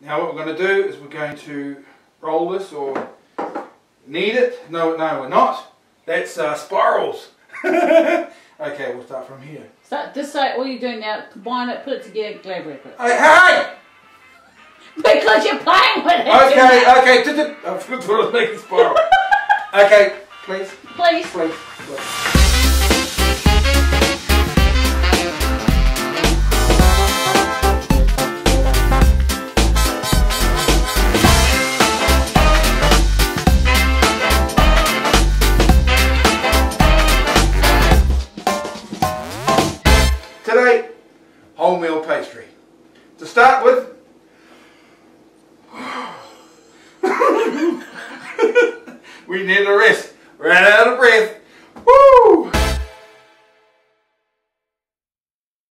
Now what we're going to do is we're going to roll this or knead it. No, we're not. That's spirals. Okay, we'll start from here. So just say all you're doing now, combine it, put it together, glad wrap it. Hey! Because you're playing with it. Okay. I forgot to make a spiral. Okay, please. Please. Today